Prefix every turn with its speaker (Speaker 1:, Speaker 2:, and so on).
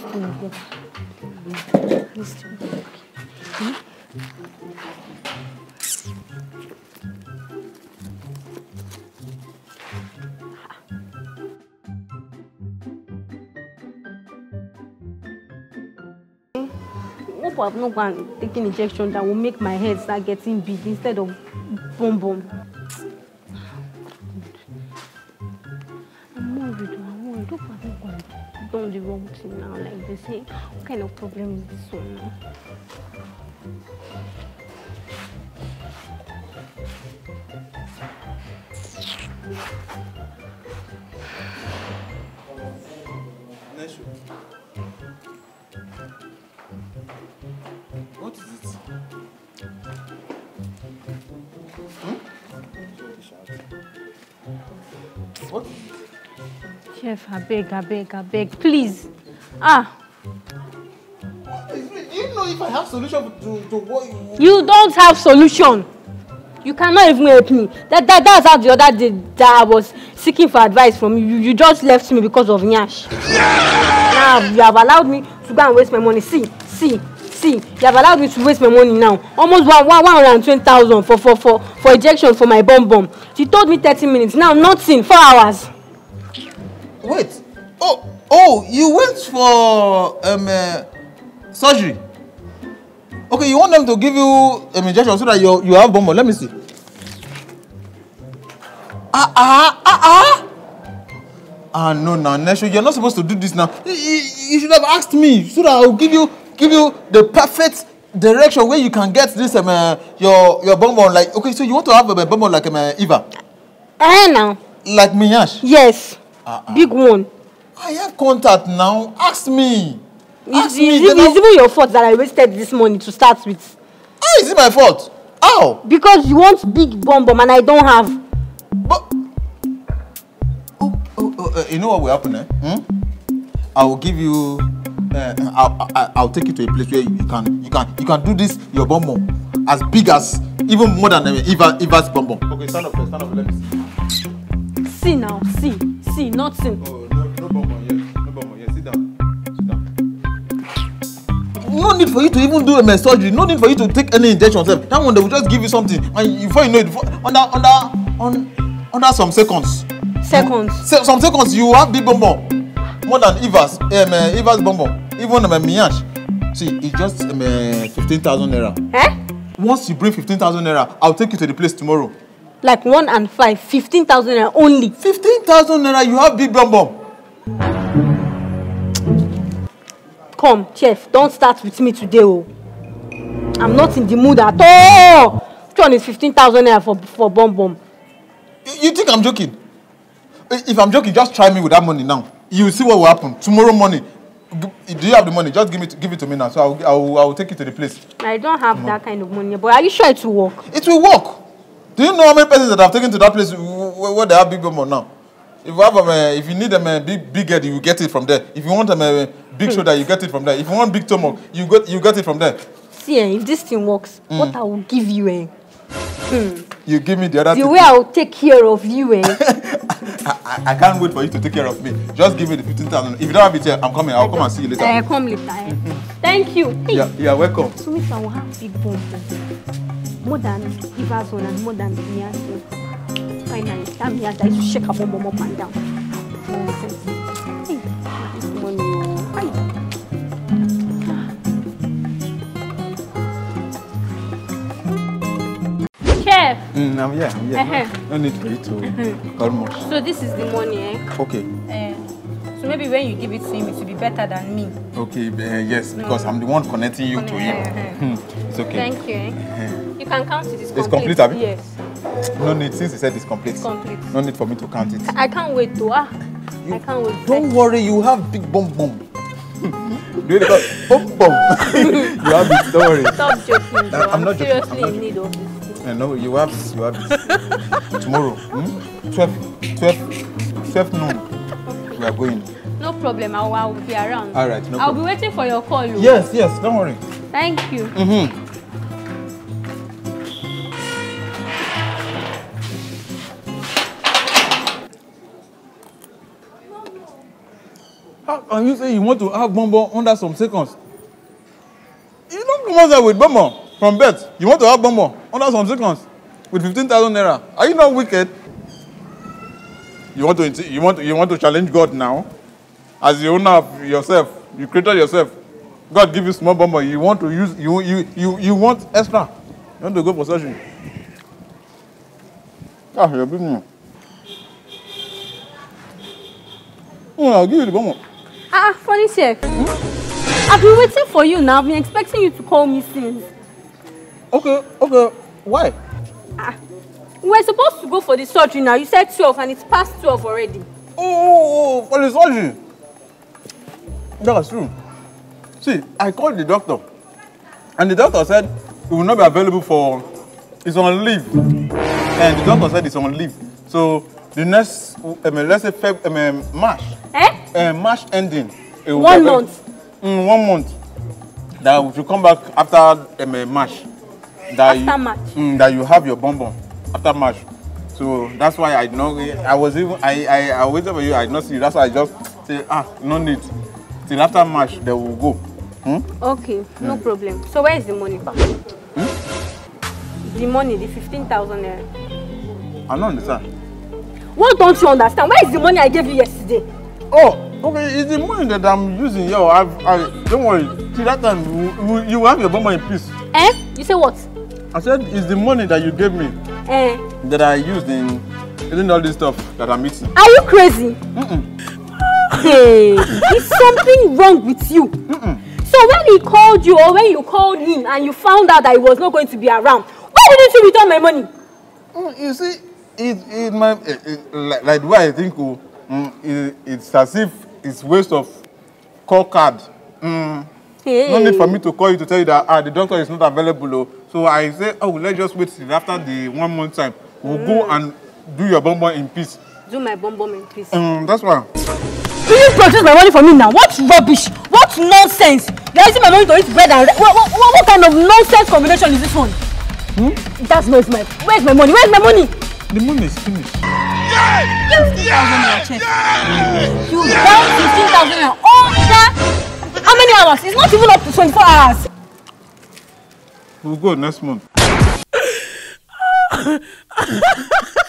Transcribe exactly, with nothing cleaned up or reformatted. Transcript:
Speaker 1: thing will work. This thing will work. Hmm? Hope I've not gone taking injection that will make my head start getting big instead of boom boom. I'm worried. I'm worried. Hope I've not gone done the wrong thing now like this. Hey, what kind of problem is this one now?
Speaker 2: What is it? Hmm? What?
Speaker 1: Chef, I beg, I beg, I beg, please. Ah.
Speaker 2: Do you know if I have solution to, to what you...
Speaker 1: You don't have solution. You cannot even help me. That, that, that's how the other day that I was seeking for advice from you. You, you just left me because of Nyash. Now you have allowed me to go and waste my money. See, see, see. You have allowed me to waste my money now. Almost one, one, one hundred and twenty thousand for, for, for, for injection for my bum bum. She told me thirty minutes. Now nothing. Four hours.
Speaker 2: Wait. Oh, oh, you went for um uh, surgery. Okay, you want them to give you an injection so that you you have bum bum. Let me see. Ah ah ah ah. Ah no, no, Nesho, you're not supposed to do this now. You, you, you should have asked me so that I'll give you give you the perfect direction where you can get this um uh, your your bum bum. Like, okay, so you want to have a bum bum like um, uh, Eva?
Speaker 1: Eh now.
Speaker 2: Like Minyash?
Speaker 1: Yes.
Speaker 2: Uh, uh.
Speaker 1: Big one.
Speaker 2: I have contact now. Ask me. Ask
Speaker 1: It's,
Speaker 2: me.
Speaker 1: it's, it's even your fault that I wasted this money to start with.
Speaker 2: How is it my fault? How?
Speaker 1: Because you want big bum bum and I don't have.
Speaker 2: But oh, oh, oh, uh, you know what will happen? Eh? Hmm? I will give you. Uh, I'll, I'll, I'll take you to a place where you can you can you can do this your bum bum as big as even more than uh, Eva Eva's bum bum. Okay, stand up, stand up. Let me see.
Speaker 1: See now, see, see, nothing.
Speaker 2: Oh no, no bum bum yet, no bum bum yet. Sit down, sit down. No need for you to even do a surgery. No need for you to take any injection. That one they will just give you something, and before you know it, before, under under on under some seconds.
Speaker 1: Seconds.
Speaker 2: Se some seconds you have big bum bum, more than Eva's um, uh, Eva's bum bum, even um, Minyash. See, it's just um, uh, fifteen thousand naira.
Speaker 1: Eh?
Speaker 2: Once you bring fifteen thousand naira, I'll take you to the place tomorrow.
Speaker 1: Like one and five, fifteen thousand naira only.
Speaker 2: Fifteen thousand naira, you have big bum bum.
Speaker 1: Come, chef, don't start with me today, oh. I'm not in the mood at all. Which one is fifteen thousand naira for, for bum bum?
Speaker 2: You, you think I'm joking? If I'm joking, just try me with that money now. You see what will happen. Tomorrow morning, do you have the money? Just give it, give it to me now. So I'll, I'll, I'll take you to the place.
Speaker 1: I don't have that kind of money, but are you sure it will work?
Speaker 2: It will work. Do you know how many persons that I've taken to that place where they have big bum bum now? If you have um, uh, if you need them a big big head, you get it from there. If you want them a big shoulder, you get it from there. If you want big stomach, you get you get it from there.
Speaker 1: See, eh, if this thing works, mm. what I will give you, eh? Hmm.
Speaker 2: You give me the other.
Speaker 1: The way I will take care of you, eh?
Speaker 2: I, I, I can't wait for you to take care of me. Just give me the fifteen thousand. If you don't have it here, I'm coming. I'll I come and see you later.
Speaker 1: Uh, come later. Eh? Thank you. Hey.
Speaker 2: Yeah, you're welcome.
Speaker 1: So if I will have big bum bum, more than Eva's one and more than Mia's one. Finally, that Mia that used to shake her bum bum up and down. Nonsense. Hey, this money. Hey. Chef.
Speaker 2: Mm, I'm here. I'm here.
Speaker 1: Uh-huh.
Speaker 2: No need for you to call much.
Speaker 1: So this is the money, eh?
Speaker 2: Okay.
Speaker 1: Uh, so maybe when you give it to him, it will be better than me.
Speaker 2: Okay. Uh, yes, because no. I'm the one connecting you to him. Uh-huh. It's okay.
Speaker 1: Thank you. Eh? Uh-huh. You can count it. It's complete.
Speaker 2: It's complete, Abby?
Speaker 1: Yes.
Speaker 2: No need, since he said it's complete.
Speaker 1: It's complete.
Speaker 2: No need for me to count it.
Speaker 1: I can't wait though. Ah.
Speaker 2: You,
Speaker 1: I can't wait.
Speaker 2: Don't worry, you have big bum bum. Do you call bum bum? You have it, don't worry.
Speaker 1: Stop joking.
Speaker 2: I'm, I'm not
Speaker 1: seriously
Speaker 2: joking. I'm not
Speaker 1: in need of this.
Speaker 2: Uh, no, you have this, you have this. Tomorrow, hmm? twelve, twelve, twelve noon, okay. We are going.
Speaker 1: No problem, I will, I will be around.
Speaker 2: All right, no
Speaker 1: I'll
Speaker 2: problem.
Speaker 1: be waiting for your call. Lou.
Speaker 2: Yes, yes, don't worry.
Speaker 1: Thank you.
Speaker 2: Mm-hmm. How, and you say you want to have bonbon under some seconds. You don't come outside with bonbon from birth. You want to have bonbon under some seconds with fifteen thousand naira. Are you not wicked? You want to you want to, you want to challenge God now? As the owner of yourself, you created yourself. God give you small bonbon. You want to use you you you you want extra. You want to go for surgery. Ah, you're being. Oh, I'll give you the bonbon.
Speaker 1: Ah, funny chef. Hmm? I've been waiting for you now. I've been expecting you to call me since.
Speaker 2: Okay, okay. Why?
Speaker 1: Ah, we were supposed to go for the surgery now. You said twelve and it's past twelve already.
Speaker 2: Oh, oh, oh, for the surgery. That's true. See, I called the doctor. And the doctor said he will not be available for... He's on leave. And the doctor said he's on leave. So, the next, um, let's say, Feb, um, March.
Speaker 1: Eh?
Speaker 2: Uh, March ending.
Speaker 1: One month.
Speaker 2: Mm, one month. That we should come back after um, March. That
Speaker 1: After
Speaker 2: you,
Speaker 1: March.
Speaker 2: Mm, that you have your bonbon after March. So that's why I know I was even I I, I waited for you. I did not see you. That's why I just say ah no need till after March they will go. Hmm?
Speaker 1: Okay, no mm. problem. So where is the money?
Speaker 2: Hmm?
Speaker 1: The money, the fifteen thousand naira.
Speaker 2: I don't understand.
Speaker 1: What don't you understand? Where is the money I gave you yesterday?
Speaker 2: Oh, okay. It's the money that I'm using. Yo, I've, I don't worry. Till that time, you, you will have your bonbon in peace.
Speaker 1: Eh? You say what?
Speaker 2: I said it's the money that you gave me.
Speaker 1: Eh?
Speaker 2: That I used in eating all this stuff that I'm eating.
Speaker 1: Are you crazy?
Speaker 2: Mm-mm.
Speaker 1: Hey, is something wrong with you?
Speaker 2: Mm-mm.
Speaker 1: So when he called you or when you called him and you found out that he was not going to be around, why didn't you return my money?
Speaker 2: Mm, you see, it, it, my, it, it, like, like the way I think, oh, mm, it, it's as if it's waste of call card. Mm.
Speaker 1: Hey.
Speaker 2: No need for me to call you to tell you that ah, the doctor is not available. Oh. So I say, oh, let's just wait till after the one month time. We'll mm. go and do your bonbon in peace.
Speaker 1: Do my bonbon in peace.
Speaker 2: Um, that's why.
Speaker 1: Will you produce my money for me now? What rubbish? What nonsense? You're using my money to eat bread and what, what, what, what kind of nonsense combination is this one? Hmm? That's not my. Where's my money? Where's my money?
Speaker 2: The money is finished.
Speaker 1: Yeah! fifteen thousand naira, chef. You down fifteen thousand naira. Oh, that. How many hours? It's not even up to twenty-four hours.
Speaker 2: We'll go next month.